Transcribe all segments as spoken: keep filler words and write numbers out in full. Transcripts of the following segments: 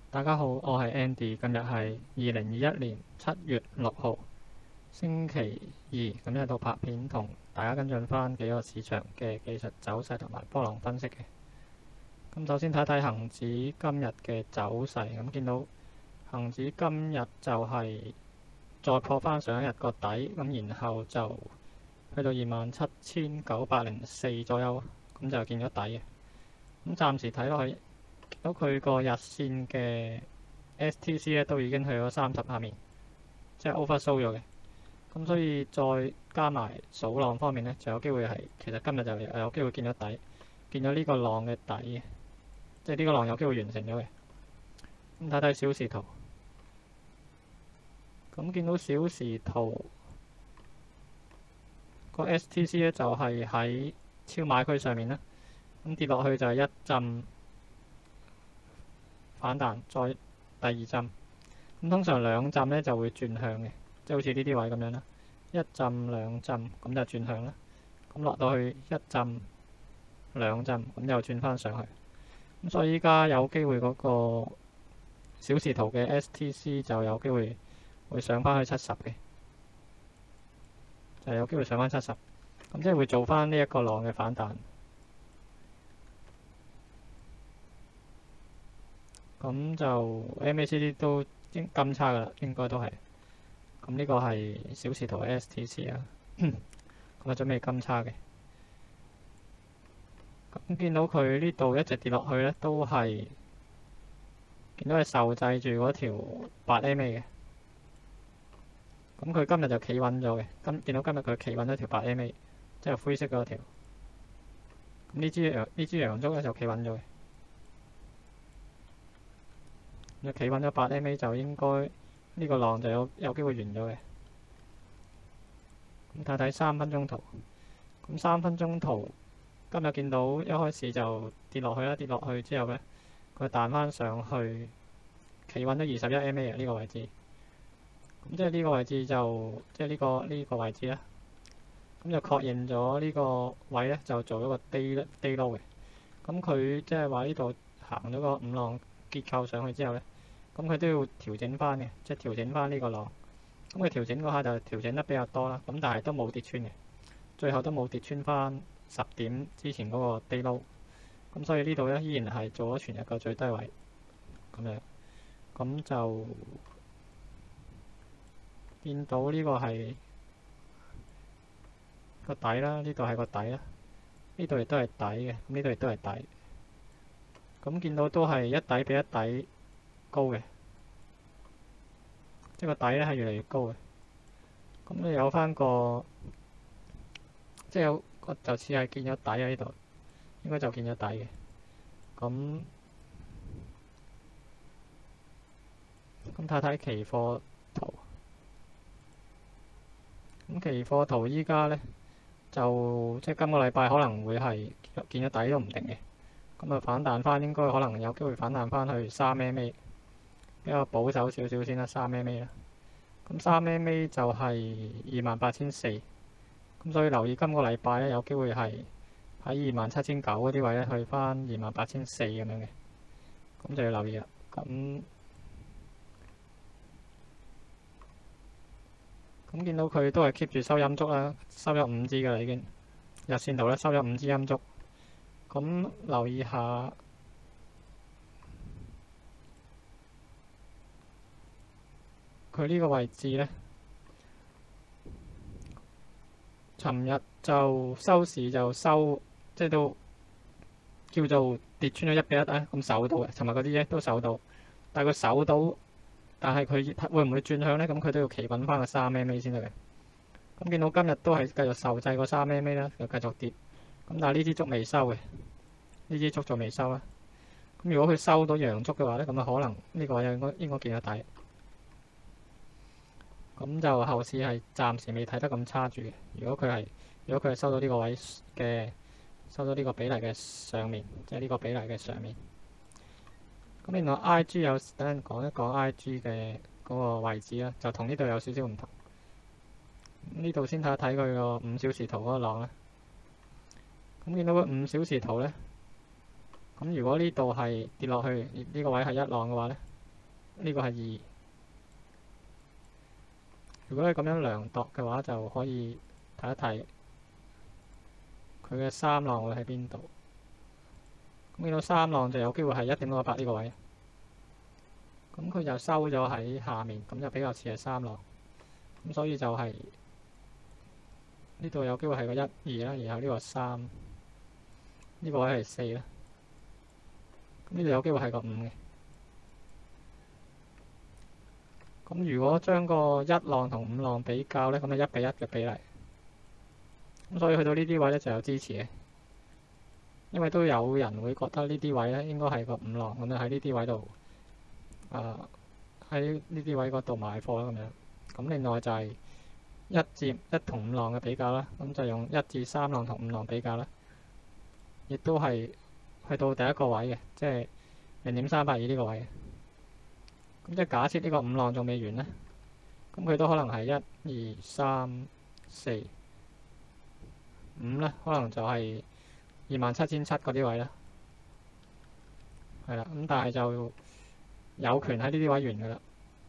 大家好，我係 Andy，今日係二零二一年七月六號，星期二，咁喺度拍片同大家跟進翻幾個市場嘅技術走勢同埋波浪分析嘅。咁首先睇睇恒指今日嘅走勢，咁見到恒指今日就係再破翻上一日個底，咁然後就去到二萬七千九百零四左右，咁就見咗底嘅。咁暫時睇落去，見到佢個日線嘅 S T C 咧都已經去咗三十下面，即係 oversold 咗嘅。咁所以再加埋數浪方面咧，就有機會係其實今日就有機會見咗底，見咗呢個浪嘅底嘅，即係呢個浪有機會完成咗嘅。咁睇睇小時圖，咁見到小時圖個 S T C 咧就係喺超買區上面啦，咁跌落去就係一陣反彈，再第二陣，咁通常兩陣咧就會轉向嘅，即係好似呢啲位咁樣啦，一陣兩陣咁就轉向啦，咁落到去一陣兩陣咁又轉翻上去，咁所以依家有機會嗰個小時圖嘅 S T C 就有機會會上翻去七十嘅，就有機會上翻七十，咁即係會做翻呢一個浪嘅反彈。咁就 M A C D 都應咁差噶啦，應該都係。咁呢個係小時圖 S T C 啊，咁啊準備金叉嘅。咁見到佢呢度一直跌落去咧，都係見到係受制住嗰條八 M A 嘅。咁佢今日就企穩咗嘅，今見到今日佢企穩咗條八 M A， 即係灰色嗰條。咁呢支陽呢支陽燭咧就企穩咗嘅。你企穩咗八 M A 就應該呢個浪就有有機會完咗嘅。咁睇睇三分鐘圖，咁三分鐘圖今日見到一開始就跌落去啦，跌落去之後咧，佢彈翻上去，企穩咗二十一 M A 啊呢個位置。咁即係呢個位置就即係呢個呢個位置啦。咁就確認咗呢個位咧，就做咗個 day day low 嘅。咁佢即係話呢度行咗個五浪結構上去之後咧，咁佢都要調整翻嘅，即係調整翻呢個浪。咁佢調整嗰下就調整得比較多啦，咁但係都冇跌穿嘅，最後都冇跌穿翻十點之前嗰個 day low。咁所以呢度咧依然係做咗全日個最低位咁樣，咁就見到呢個係個底啦，呢度係個底啦，呢度亦都係底嘅，咁呢度亦都係底。咁見到都係一底比一底高嘅，即係個底咧係越嚟越高嘅。咁你有翻個，即係有個就似係見咗底喺呢度，應該就見咗底嘅。咁咁睇睇期貨圖，咁期貨圖依家咧就即係今個禮拜可能會係見咗底都唔定嘅。咁啊反彈翻，應該可能有機會反彈翻去三 M A， 比較保守少少先啦，三 M A 啦。咁三 M A 就係二萬八千四，咁所以留意今個禮拜咧有機會係喺二萬七千九嗰啲位咧去翻二萬八千四咁樣嘅，咁就要留意啦。咁咁見到佢都係 keep 住收陰燭啦，收咗五支㗎啦已經，日線圖咧收咗五支陰燭。咁留意下佢呢個位置咧，尋日就收市就收，即係都叫做跌穿咗一比一啊，咁守到嘅。尋日嗰啲嘢都守到，但係佢守到，但係佢會唔會轉向咧？咁佢都要企穩翻個三 M A 先得嘅。咁見到今日都係繼續受制個三 M A 啦，又繼續跌。咁但係呢支燭未收嘅，呢支燭仲未收啊。咁如果佢收到陽燭嘅話咧，咁啊可能呢個位應該應該見得底。咁就後市係暫時未睇得咁差住嘅。如果佢係如果佢係收到呢個位嘅，收到呢個比例嘅上面，即係呢個比例嘅上面。咁另外 I G 有等陣講一講 I G 嘅嗰個位置啦，就同呢度有少少唔同。呢度先睇一睇佢個五小時圖嗰個浪啦。咁見到個五小時圖咧，咁如果呢度係跌落去呢個位係一浪嘅話咧， 呢個係二。如果你咁樣量度嘅話，就可以睇一睇佢嘅三浪會喺邊度。咁見到三浪就有機會係一點六八呢個位，咁佢就收咗喺下面，咁就比較似係三浪。咁所以就係呢度有機會係個一二啦，然後呢個三，呢個位係四啦。咁呢度有機會係個五嘅。咁如果將個一浪同五浪比較咧，咁就一比一嘅比例。咁所以去到呢啲位咧就有支持嘅，因為都有人會覺得呢啲位咧應該係個五浪，咁就喺呢啲位度，啊喺呢啲位嗰度買貨啦咁樣。咁另外就係一至一同五浪嘅比較啦，咁就用一至三浪同五浪比較啦，亦都係去到第一個位嘅，即係零點三八二呢個位。咁即係假設呢個五浪仲未完咧，咁佢都可能係一、二、三、四、五咧，可能就係二萬七千七嗰啲位啦。係啦，咁但係就有權喺呢啲位完噶啦，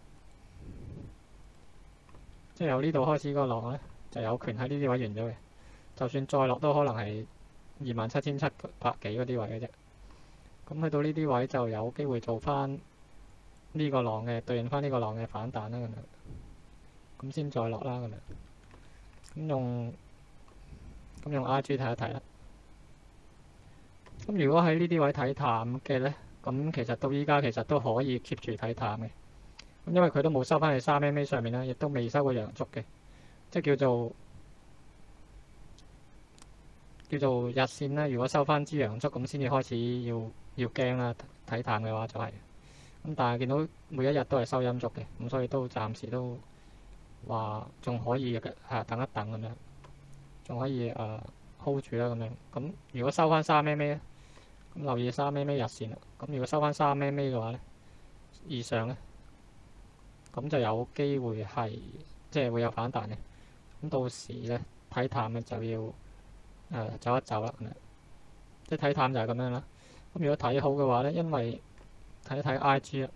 即係由呢度開始個浪咧，就有權喺呢啲位完咗嘅。就算再落都可能係二萬七千七百幾嗰啲位嘅啫。咁去到呢啲位就有機會做翻呢個浪嘅對應翻呢個浪嘅反彈啦，咁樣咁先再落啦，咁樣咁用咁用 I G 睇一睇啦。咁如果喺呢啲位睇淡嘅咧，咁其實到依家其實都可以 keep 住睇淡嘅。咁因為佢都冇收翻去三 M A 上面啦，亦都未收過陽燭嘅，即係叫做叫做日線啦。如果收翻支陽燭咁先至開始要要驚啦，睇淡嘅話就係。咁但係見到每一日都係收陰燭嘅，咁所以都暫時都話仲可以嘅，係等一等咁樣，仲可以誒、呃、hold 住啦咁樣。咁如果收翻三 M A 咧，咁留意三 M A 日線啦。咁如果收翻三 M A 嘅話咧，以上咧，咁就有機會係即係會有反彈嘅。咁到時咧睇淡嘅就要誒、呃、走一走啦，咁樣即係睇淡就係咁樣啦。咁如果睇好嘅話咧，因為睇一睇 I G 啦，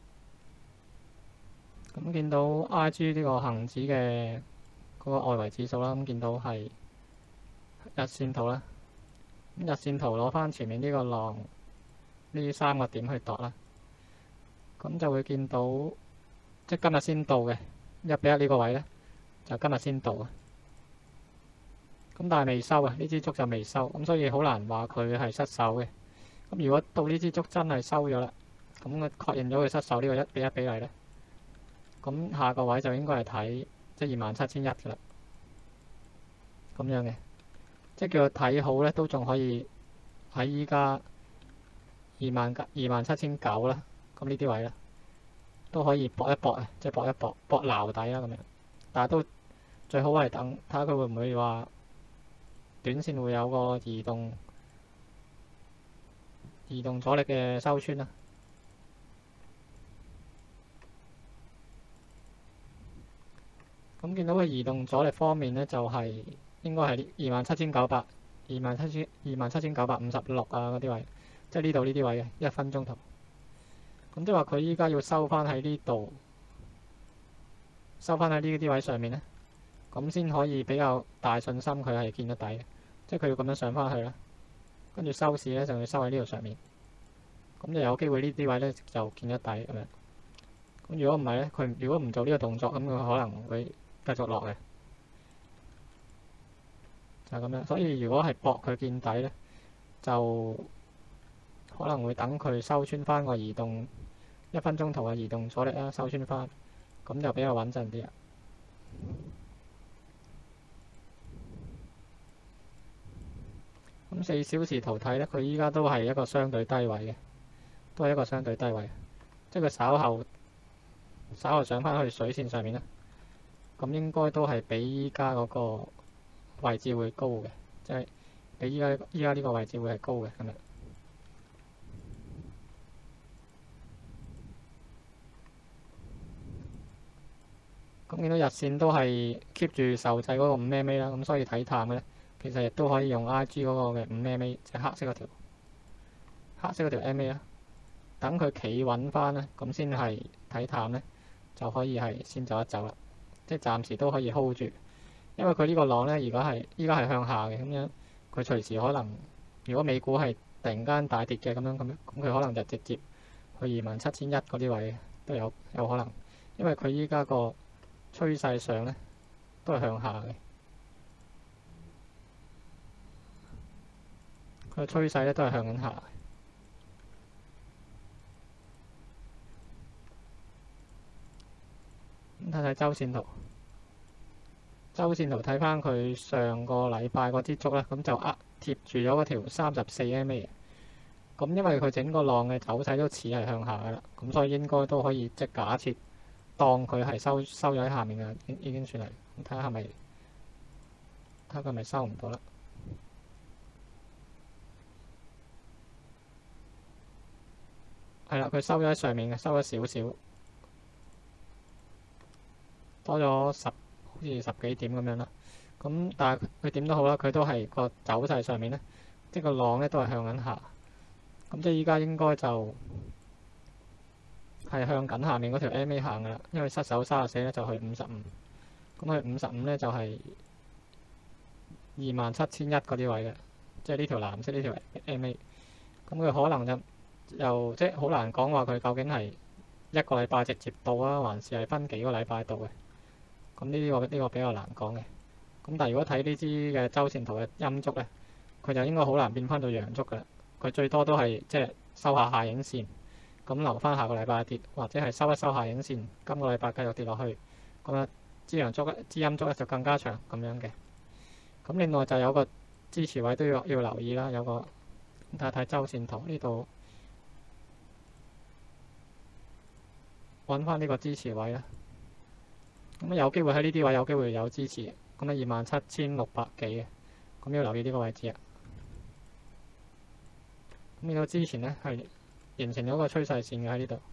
咁見到 I G 呢個恆指嘅嗰個外圍指數啦，咁見到係日線圖啦。咁日線圖攞翻前面呢個浪呢三個點去度啦，咁就會見到即係今日先到嘅一比一呢個位咧，就今日先到啊。咁但係未收啊，呢支燭就未收，咁所以好難話佢係失手嘅。咁如果到呢支燭真係收咗啦，咁佢確認咗佢失手呢個一比一比例咧，咁下個位就應該係睇即係二萬七千一嘅啦，咁樣嘅，即係叫做睇好咧，都仲可以喺依家二萬二萬七千九啦，咁呢啲位咧都可以搏一搏啊，即係搏一搏搏撈底啦咁樣，但係都最好係等睇下佢會唔會話短線會有個移動移動阻力嘅收穿啦。咁見到嘅移動阻力方面咧，就係、是、應該係二萬七千九百、二萬七千、二萬七千九百五十六啊嗰啲位，即係呢度呢啲位嘅一分鐘圖。咁即係話佢依家要收翻喺呢度，收翻喺呢啲位上面咧，咁先可以比較大信心佢係見得底嘅，即係佢要咁樣上翻去啦，跟住收市咧就要收喺呢度上面，咁就有機會呢啲位咧就見得底咁樣。咁如果唔係咧，佢如果唔做呢個動作，咁佢可能會繼續落嘅，就係咁樣。所以如果係搏佢見底咧，就可能會等佢收穿翻個移動一分鐘圖嘅移動阻力啦，收穿翻，咁就比較穩陣啲啊。咁四小時圖睇咧，佢依家都係一個相對低位嘅，都係一個相對低位，即係佢稍後稍後上翻去水線上面咧。咁應該都係比依家嗰個位置會高嘅，即係比依家依家呢個位置會係高嘅咁樣。咁見到日線都係 keep 住受制嗰個五 M A 啦，咁所以睇淡嘅咧，其實亦都可以用 I G 嗰個嘅五 M A，即係黑色嗰條黑色嗰條 M A 啦， 等佢企穩翻咧，咁先係睇淡咧，就可以係先走一走啦。即係暫時都可以 hold 住，因為佢呢個浪咧，而家係依家係向下嘅咁樣，佢隨時可能，如果美股係突然間大跌嘅咁樣咁樣，咁佢可能就直接去二萬七千一嗰啲位都有有可能，因為佢依家個趨勢上咧都係向下嘅，佢個趨勢咧都係向緊下。咁睇睇周線圖，周線圖睇翻佢上個禮拜嗰支燭啦，咁就呃貼住咗嗰條三十四 M A 嘅。咁因為佢整個浪嘅走勢都似係向下噶啦，咁所以應該都可以即係假設當佢係收收咗喺下面嘅，已已經算係。咁睇下係咪睇下佢係咪收唔到啦？係啦，佢收咗喺上面嘅，收咗少少。多咗十好似十幾點咁樣啦，咁但係佢點都好啦，佢都係個走勢上面咧，即係個浪咧都係向緊下，咁即係依家應該就係向緊下面嗰條 M A 行噶啦，因為失手三十四咧就去五十五，咁去五十五咧就係二萬七千一嗰啲位嘅，即係呢條藍色呢條 M A，咁佢可能就又即係好難講話佢究竟係一個禮拜直接到啊，還是係分幾個禮拜到嘅。咁呢個呢個比較難講嘅，咁但係如果睇呢支嘅周線圖嘅陰燭咧，佢就應該好難變翻到陽燭㗎啦。佢最多都係即係收下下影線，咁留翻下個禮拜跌，或者係收一收下影線，今個禮拜繼續跌落去。咁啊，支陽燭咧，支陰燭咧就更加長咁樣嘅。咁另外就有個支持位都要要留意啦，有個睇睇周線圖呢度揾翻呢個支持位啦。咁有機會喺呢啲位有機會有支持，咁啊二萬七千六百幾嘅，咁要留意呢個位置啊。咁見到之前咧係形成咗個趨勢線嘅喺呢度，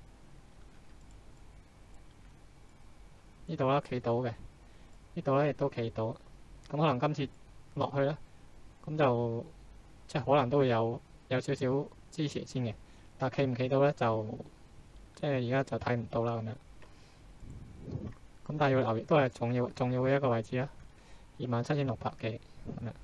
呢度啦企到嘅，呢度咧亦都企到，咁可能今次落去咧，咁就即係可能都會有有少少支持先嘅，但係企唔企到咧就即係而家就睇唔到啦咁樣。咁但係要留意，都係重要重要嘅一個位置啦，二萬七千六百幾咁樣。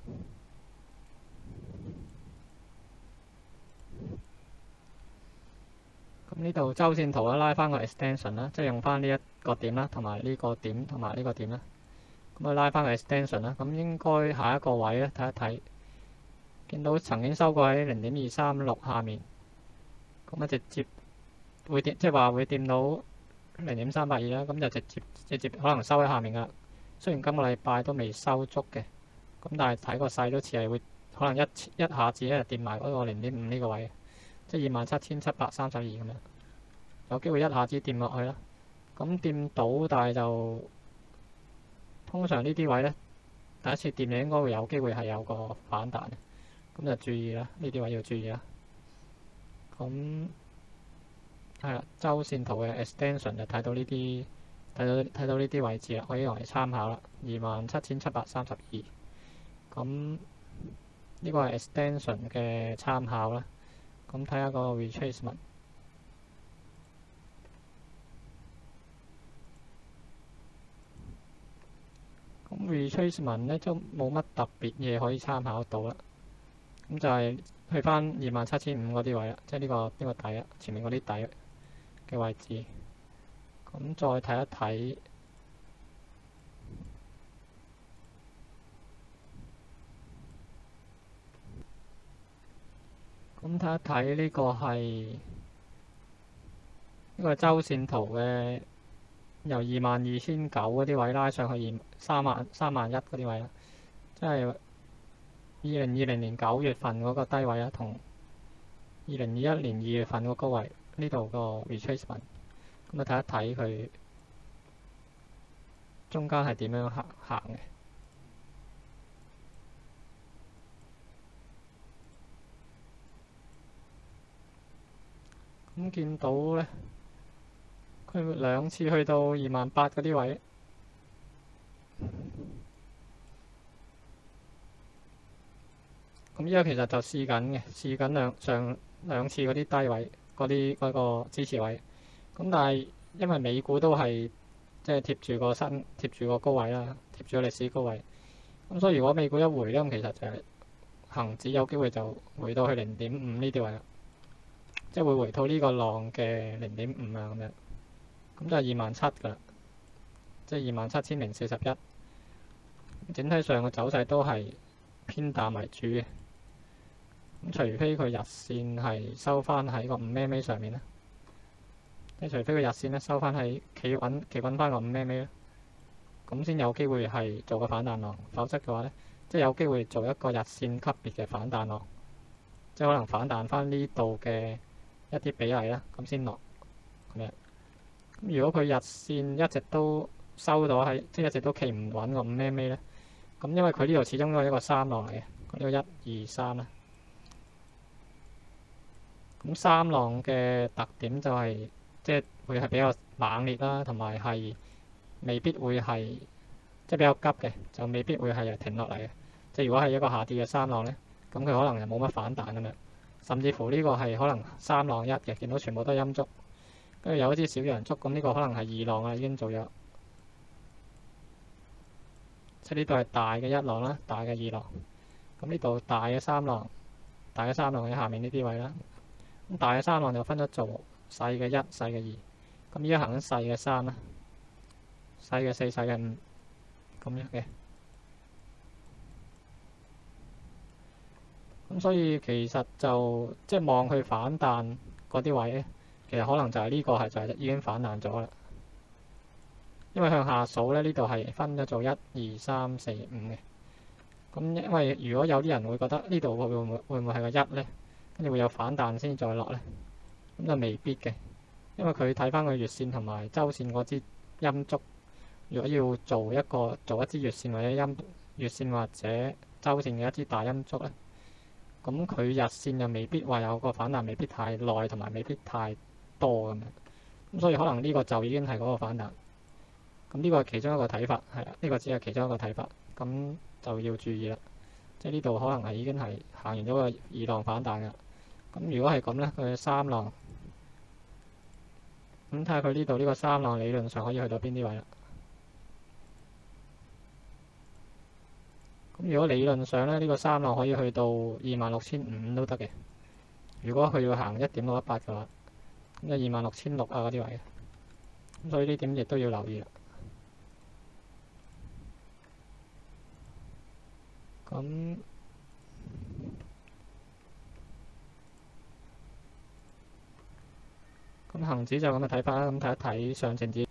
咁呢度周線圖啦，拉翻個 extension 啦，即係用翻呢一個點啦，同埋呢個點同埋呢個點啦。咁啊拉翻個 extension 啦，咁應該下一個位咧睇一睇，見到曾經收過喺零點二三六下面，咁啊直接會掂，即係話會掂到零點三八二啦，咁就直接直接可能收喺下面噶。雖然今個禮拜都未收足嘅，咁但係睇個勢都似係會可能一一下子咧掂埋嗰個零點五呢個位，即係二萬七千七百三十二咁樣，有機會一下子掂落去啦。咁掂到，但係就通常呢啲位咧，第一次掂嘅應該會有機會係有個反彈，咁就注意啦，呢啲位要注意啦。咁係啦，周線圖嘅 extension 就睇到呢啲，睇到睇到呢啲位置啦，可以用嚟參考啦。二萬七千七百三十二，咁呢個係 extension 嘅參考啦。咁睇下個 retracement，咁 retracement 咧都冇乜特別嘢可以參考到啦。咁就係去翻二萬七千五嗰啲位啦，即係呢個呢個底啊，前面嗰啲底嘅位置。咁再睇一睇，咁睇一睇呢個係呢個周線圖嘅，由二萬二千九嗰啲位拉上去二三萬三萬一嗰啲位啦，即係二零二零年九月份嗰個低位啊，同二零二一年二月份嗰個高位呢度個 retracement。咁啊睇一睇佢中間係點樣行行嘅。咁見到咧，佢兩次去到二萬八嗰啲位，咁依家其實就試緊嘅，試緊兩上兩次嗰啲低位。 嗰啲嗰個支持位。咁但係因為美股都係即係貼住個新貼住個高位啦，貼住個歷史高位。咁所以如果美股一回咧，咁其實就係恆指有機會就回到去零點五呢啲位啦，即係會回到呢個浪嘅零點五啊咁樣。咁就係二萬七㗎啦，即係二萬七千零四十一。整體上嘅走勢都係偏淡為主嘅。咁除非佢日線係收翻喺個五 M M 上面咧，即係除非佢日線咧收翻喺企穩企穩翻個五 M M 咧，咁先有機會係做個反彈浪。否則嘅話咧，即係有機會做一個日線級別嘅反彈浪，即係可能反彈翻呢度嘅一啲比例啦，咁先落咁樣。咁如果佢日線一直都收到喺，即係一直都企唔穩個五 M M 咧，咁因為佢呢度始終都係一個三浪嚟嘅，呢個一二三啦。咁三浪嘅特點就係、是、即係會係比較猛烈啦，同埋係未必會係即係比較急嘅，就未必會係停落嚟嘅。即係如果係一個下跌嘅三浪咧，咁佢可能又冇乜反彈咁樣，甚至乎呢個係可能三浪一嘅，見到全部都係陰燭，跟住有一支小陽燭，咁呢個可能係二浪啊，已經做咗。即係呢度係大嘅一浪啦，大嘅二浪，咁呢度大嘅三浪，大嘅三浪喺下面呢啲位啦。咁大嘅三浪就分咗做細嘅一、細嘅二，咁依家行緊細嘅三啦，細嘅四、細嘅五咁樣嘅。咁所以其實就即係望佢反彈嗰啲位咧，其實可能就係呢個係就係已經反彈咗啦。因為向下數咧，呢度係分咗做一、二、三、四、五嘅。咁因為如果有啲人會覺得呢度會唔會會唔會係個一咧？跟住會有反彈先再落咧，咁就未必嘅，因為佢睇翻個月線同埋周線嗰支陰燭，如果要做一個做一支月線或者陰月線或者周線嘅一支大陰燭咧，咁佢日線又未必話有個反彈，未必太耐同埋未必太多咁樣，咁所以可能呢個就已經係嗰個反彈。咁呢個係其中一個睇法，係啦，呢個只係其中一個睇法，咁就要注意啦。即係呢度可能係已經係行完咗個二浪反彈㗎。咁如果係咁咧，佢三浪，咁睇下佢呢度呢個三浪理論上可以去到邊啲位啦。咁如果理論上咧，呢個三浪可以去到二萬六千五都得嘅。如果佢要行一點六一八嘅話，咁就二萬六千六啊嗰啲位。咁所以呢點亦都要留意啦。咁咁恆指就咁嘅睇法啦。咁睇一睇上證指，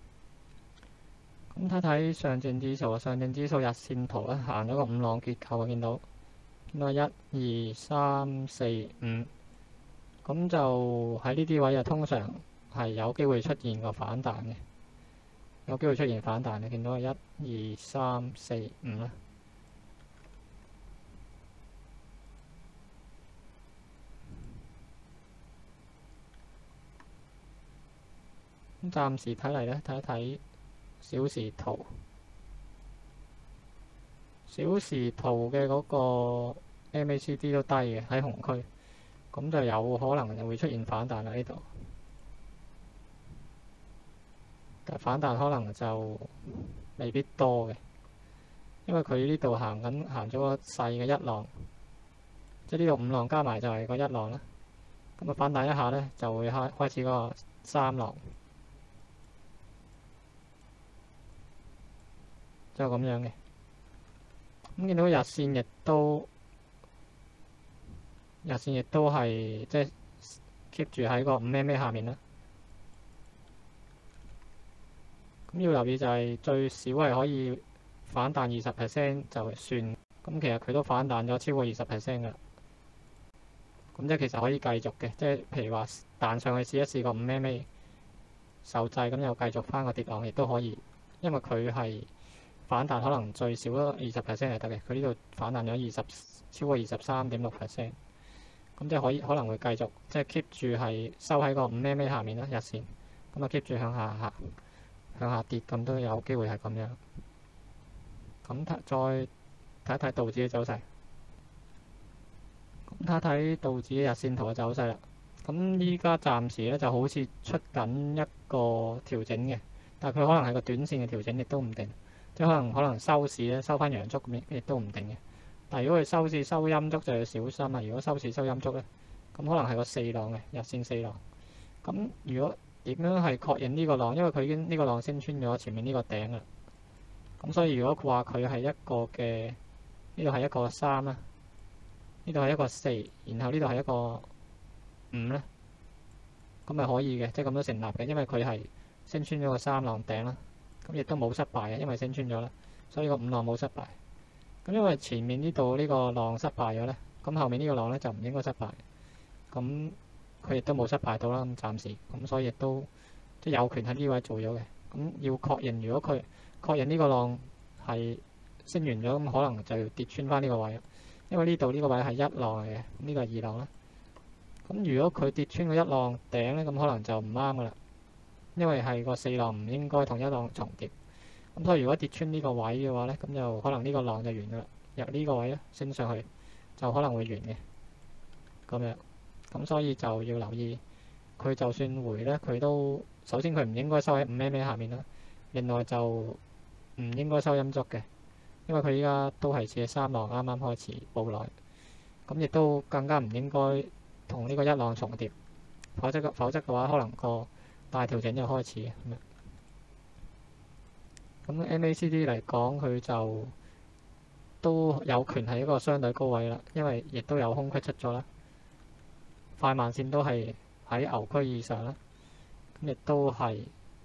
咁睇睇上證指數啊，上證指數日線圖咧行咗個五浪結構啊，見到見到一二三四五，咁就喺呢啲位啊，通常係有機會出現個反彈嘅，有機會出現反彈嘅，見到係一二三四五啦。咁暫時睇嚟咧，睇一睇小時圖，小時圖嘅嗰個 M A C D 都低嘅喺紅區，咁就有可能就會出現反彈啦呢度。但反彈可能就未必多嘅，因為佢呢度行緊行咗個細嘅一浪，即係呢度五浪加埋就係個一浪啦。咁啊反彈一下咧，就會開開始嗰個三浪。就咁樣嘅，咁見到日線亦都日線亦都係即係 keep 住喺個五 M M 下面啦。咁要留意就係最少係可以反彈二十 percent 就算，咁其實佢都反彈咗超過二十 percent 㗎。咁即係其實可以繼續嘅，即係譬如話彈上去試一試個五 M M 受制，咁又繼續翻個跌浪亦都可以，因為佢係。反彈可能最少都二十 percent 係得嘅，佢呢度反彈咗二十超過二十三點六 percent，咁即係可以可能會繼續即係 keep 住係收喺個五 M M 下面啦日線，咁啊 keep 住向下行向下跌，咁都有機會係咁樣。咁再睇一睇道指嘅走勢，咁睇一睇道指日線圖嘅走勢啦。 咁依家暫時咧就好似出緊一個調整嘅，但係佢可能係個短線嘅調整，亦都唔定。即係可能可能收市咧收翻陽燭咁，亦都唔定嘅。但係如果佢收市收陰燭就要小心啦。如果收市收陰燭咧，咁可能係個四浪嘅日線四浪。咁如果點樣係確認呢個浪？因為佢已經呢個浪升穿咗前面呢個頂啦。咁所以如果佢話佢係一個嘅，呢度係一個三啦，呢度係一個四，然後呢度係一個五咧，咁咪可以嘅，即係咁都成立嘅，因為佢係升穿咗個三浪頂啦。咁亦都冇失敗嘅，因為升穿咗啦，所以個五浪冇失敗。咁因為前面呢度呢個浪失敗咗咧，咁後面呢個浪咧就唔應該失敗。咁佢亦都冇失敗到啦，咁暫時，咁所以亦都即係有權喺呢位做咗嘅。咁要確認，如果佢確認呢個浪係升完咗，咁可能就要跌穿翻呢個位，因為呢度呢個位係一浪嚟嘅，呢個係二浪啦。咁如果佢跌穿個一浪頂咧，咁可能就唔啱噶啦，因為係個四浪唔應該同一浪重疊。咁所以如果跌穿呢個位嘅話咧，咁就可能呢個浪就完噶啦，由呢個位咧升上去就可能會完嘅咁樣。咁所以就要留意，佢就算回咧，佢都首先佢唔應該收喺五 mm 下面啦，另外就唔應該收陰燭嘅，因為佢依家都係似三浪啱啱開始報來，咁亦都更加唔應該同呢個一浪重疊，否則否則嘅話可能個大調整就開始咁樣。咁 M A C D 嚟講，佢就都有權係一個相對高位啦，因為亦都有空隙出咗啦。快慢線都係喺牛區以上啦，咁亦都係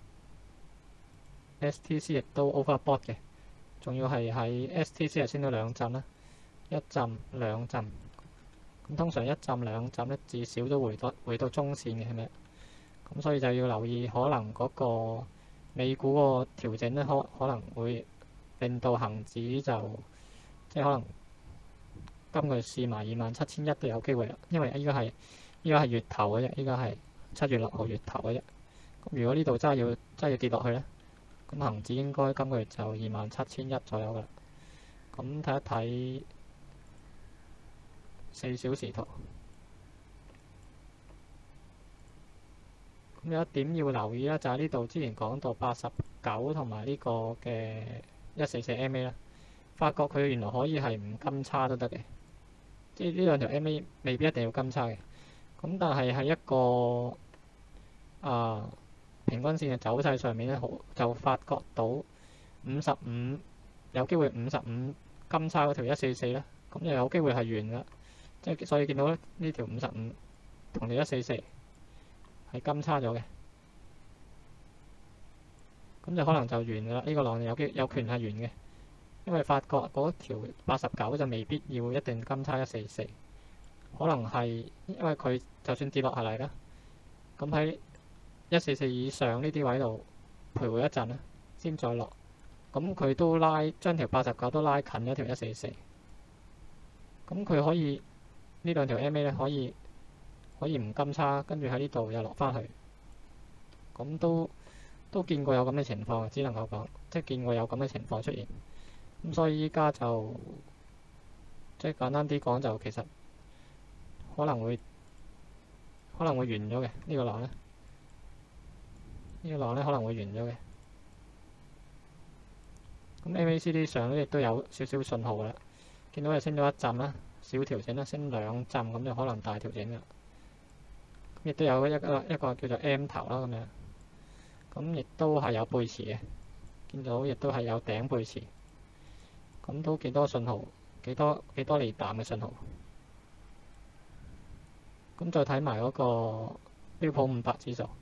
S T C 亦都 overbought 嘅，仲要係喺 S T C 係升咗兩陣啦，一陣兩陣，咁通常一陣兩陣咧至少都回到回到中線嘅係咪？咁所以就要留意，可能嗰個美股個調整咧，可可能會令到恆指就即係可能今個月試埋二萬七千一都有機會啦，因為依家係依家係月頭嘅啫，依家係七月六號月頭嘅啫。咁如果呢度真係要真係要跌落去咧，咁恆指應該今個月就二萬七千一左右噶啦。咁睇一睇四小時圖，咁有一點要留意啦，就係呢度之前講到八十九同埋呢個嘅一四四 M A 啦，發覺佢原來可以係唔金叉都得嘅。即係呢兩條 M A 未必一定要金叉嘅，咁但係喺一個啊平均線嘅走勢上面咧，好就發覺到五十五有機會五十五金叉嗰條一四四咧，咁又有機會係完噶，即係所以見到咧呢條五十五同條一四四係金叉咗嘅，咁就可能就完噶啦。呢個浪有機有權係完嘅。因為發覺嗰條八十九就未必要一定金叉一四四，可能係因為佢就算跌落下嚟啦，咁喺一四四以上呢啲位度徘徊一陣啦，先再落，咁佢都拉將條八十九都拉近咗條一四四，咁佢可以呢兩條 M A 咧可以可以唔金叉，跟住喺呢度又落翻去，咁都都見過有咁嘅情況，只能夠講即係見過有咁嘅情況出現。咁所以依家就即係簡單啲講，就其實可能會可能會完咗嘅呢個浪咧，呢個浪咧可能會完咗嘅。咁 M A C D 上咧亦都有少少信號啦，見到係升咗一陣啦，小調整啦，升兩陣咁就可能大調整啦。亦都有一個一個叫做 M 頭啦咁樣，咁亦都係有背馳嘅，見到亦都係有頂背馳。咁都幾多信號，幾多幾多利淡嘅信號。咁再睇埋嗰個標普五百指數。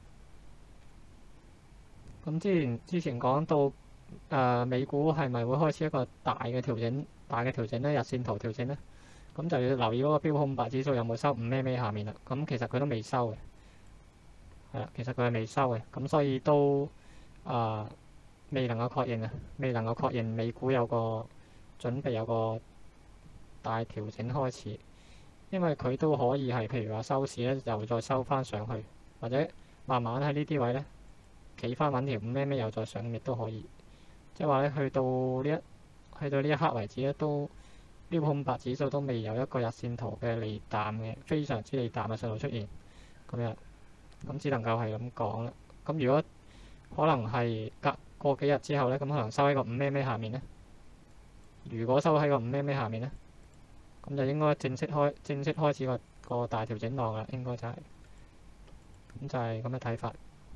咁之前之前講到誒、呃、美股係咪會開始一個大嘅調整，大嘅調整咧，日線圖調整咧？咁就要留意嗰個標普五百指數有冇收五 mm 下面啦。咁其實佢都未收嘅，係啦，其實佢係未收嘅。咁所以都啊、呃、未能夠確認啊，未能夠確認美股有個準備有個大調整開始，因為佢都可以係譬如話收市咧，又再收翻上去，或者慢慢喺呢啲位咧企翻穩條五 mm 又再上，亦都可以。即係話咧，去到呢一去到呢一刻為止咧，都標普五百指數都未有一個日線圖嘅利淡嘅非常之利淡嘅信號出現。 咁樣，咁只能夠係咁講啦。咁如果可能係隔過幾日之後咧，咁可能收喺個五咩咩下面咧。如果收喺個五咩咩下面咧，咁就應該正式開正式開始個個大調整浪啦，應該就係、是、咁就係咁嘅睇法。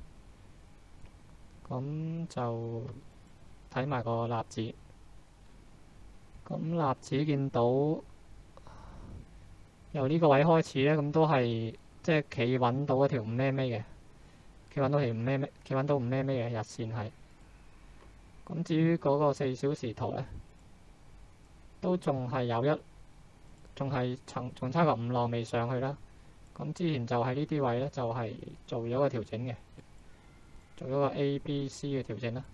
咁就睇埋個納指，咁納指見到由呢個位開始咧，咁都係即係企穩到嗰條五咩咩嘅，企穩到條五咩咩，企穩到五咩咩嘅日線係。咁至於嗰個四小時圖咧，都仲係有一，仲係層仲差個五浪未上去啦。咁之前就喺呢啲位咧，就係、是、做咗個調整嘅，做咗個 A、B、C 嘅調整啦。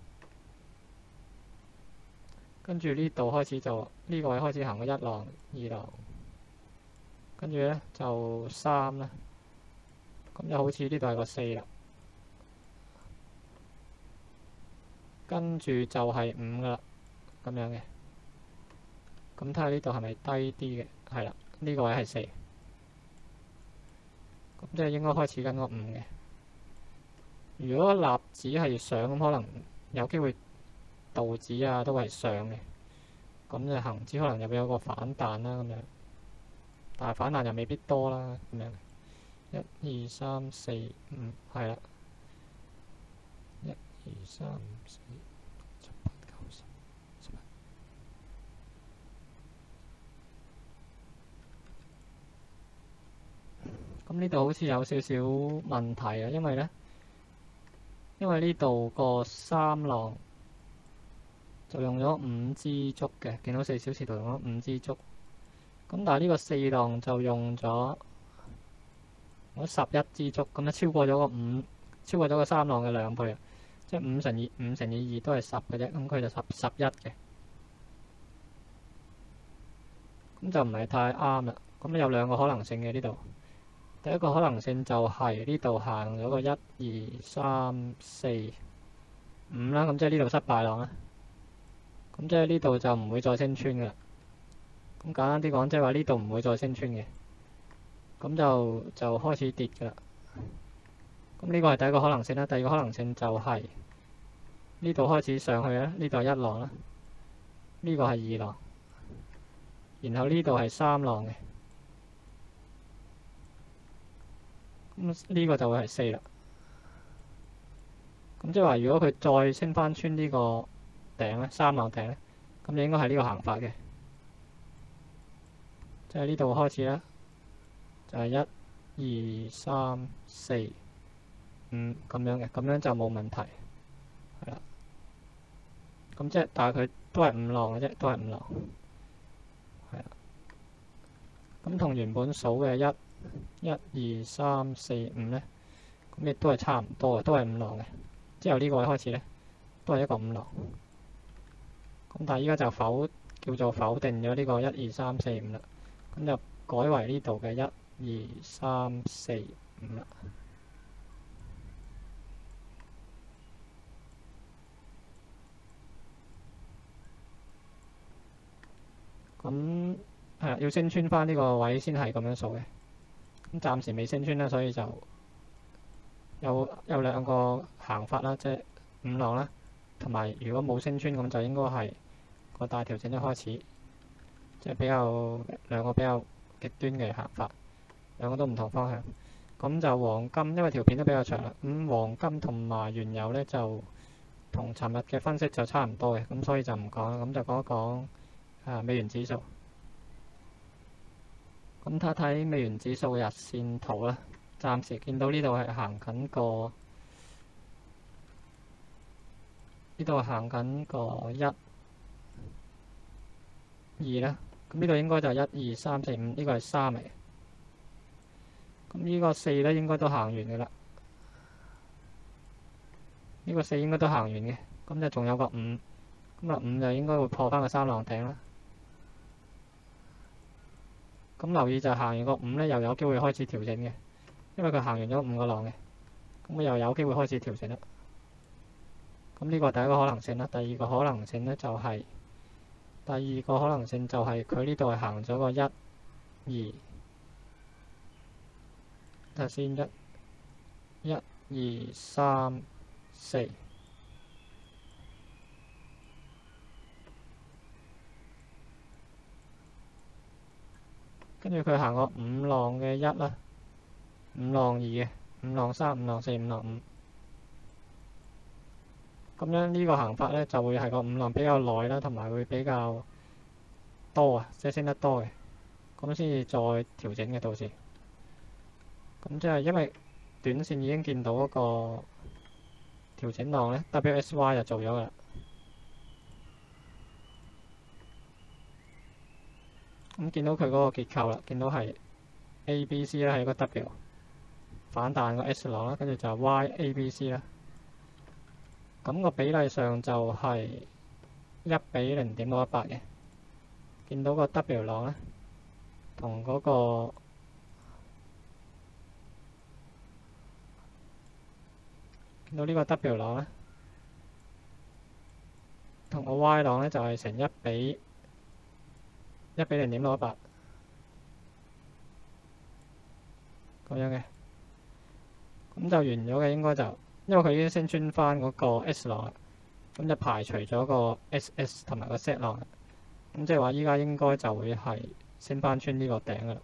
跟住呢度開始就呢、這個位開始行個一浪、二浪，跟住咧就三啦。咁就好似呢度係個四啦，跟住就係五噶啦，咁樣嘅。咁睇下呢度係咪低啲嘅？係啦，呢、這個位係四，咁即係應該開始緊個五嘅。如果納指係上，咁可能有機會道指啊都係上嘅，咁就恆指可能又會有個反彈啦咁樣，但係反彈又未必多啦咁樣。一二三四五係啦，一二三四七八九十十一。咁呢度好似有少少問題啊，因為咧，因為呢度個三浪就用咗五支足嘅，見到四小時圖用咗五支足，咁但係呢個四浪就用咗我十一支足，咁咧超過咗個五，超過咗個三浪嘅兩倍啊！即係五乘以五乘以二都係十嘅啫，咁佢就十十一嘅，咁就唔係太啱啦。咁有兩個可能性嘅呢度，第一個可能性就係呢度行咗個一二三四五啦，咁即係呢度失敗浪啦。咁即係呢度就唔會再升穿嘅啦。咁簡單啲講，即係話呢度唔會再升穿嘅。咁就就開始跌㗎啦。咁呢個係第一個可能性啦。第二個可能性就係呢度開始上去啦，呢度係一浪啦，呢個係二浪，然後呢度係三浪嘅。咁呢個就會係四啦。咁即係話，如果佢再升翻穿呢個頂咧，三浪頂咧，咁就應該係呢個行法嘅，即係呢度開始啦。就係一、二、三、四、五咁樣嘅，咁樣就冇問題，係啦。咁即係，但係佢都係五浪嘅啫，都係五浪，係啦。咁同原本數嘅一、一、二、三、四、五咧，咁亦都係差唔多嘅，都係五浪嘅。之後呢個位開始咧，都係一個五浪。咁但係依家就否叫做否定咗呢個一、二、三、四、五啦，咁就改為呢度嘅一、二、三、四、五啦。咁係啦，要升穿翻呢個位先係咁樣數嘅。咁暫時未升穿啦，所以就有有兩個行法啦，即係五浪啦，同埋如果冇升穿咁就應該係個大調整一開始，即係比較兩個比較極端嘅行法。兩個都唔同方向，咁就黃金，因為條片都比較長啦。咁黃金同埋原油咧就同尋日嘅分析就差唔多嘅，咁所以就唔講啦。咁就講一講啊美元指數。咁睇睇美元指數嘅日線圖啦，暫時見到呢度係行緊個，呢度行緊個一、二啦。咁呢度應該就係一、二、三、四、五，呢個係三嚟。咁呢個四咧應該都行完嘅啦，呢個四應該都行完嘅，咁就仲有個五，咁啊五就應該會破翻個三浪頂啦。咁留意就行完個五咧，又有機會開始調整嘅，因為佢行完咗五個浪嘅，咁又有機會開始調整啦。咁呢個第一個可能性啦，第二個可能性咧就係，第二個可能性就係佢呢度係行咗個一、二。睇下先，一、 一、二、三、四，跟住佢行個五浪嘅一啦，五浪二嘅，五浪三、五浪四、五浪五。咁樣呢個行法咧就會係個五浪比較耐啦，同埋會比較多啊，即係升得多嘅，咁先至再調整嘅到時。咁即係因為短線已經見到嗰個調整浪咧 ，W S Y 就做咗噶啦。咁見到佢嗰個結構啦，見到係 A B C 啦，係一個 W 反彈個 S 浪啦，跟住就 Y A B C 啦。咁個比例上就係一比零點六一八嘅。見到個 W 浪咧，同嗰個見到呢個 W 浪咧，同個 Y 浪咧就係成一比一比零點六一八咁樣嘅，咁就完咗嘅應該就，因為佢已經升穿翻嗰個 S 浪啦，咁就排除咗個 S S 同埋個 Z 浪啦，咁即係話依家應該就會係升翻穿呢個頂噶啦，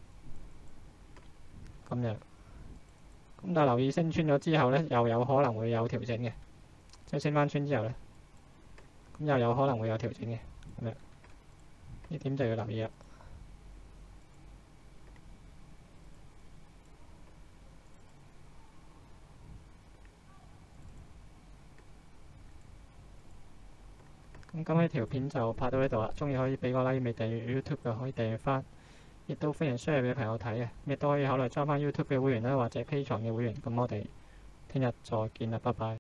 咁樣。咁但係留意升穿咗之後咧，又有可能會有調整嘅，即係升翻穿之後咧，咁又有可能會有調整嘅，咁樣呢點就要留意啦。咁今呢條片就拍到呢度啦，鍾意可以俾個 like，未訂閱 YouTube 嘅可以訂閱翻，亦都歡迎 share 俾朋友睇嘅，亦都可以考慮裝翻 YouTube 嘅會員啦，或者 Patreon 嘅會員。咁我哋聽日再見啦，拜拜。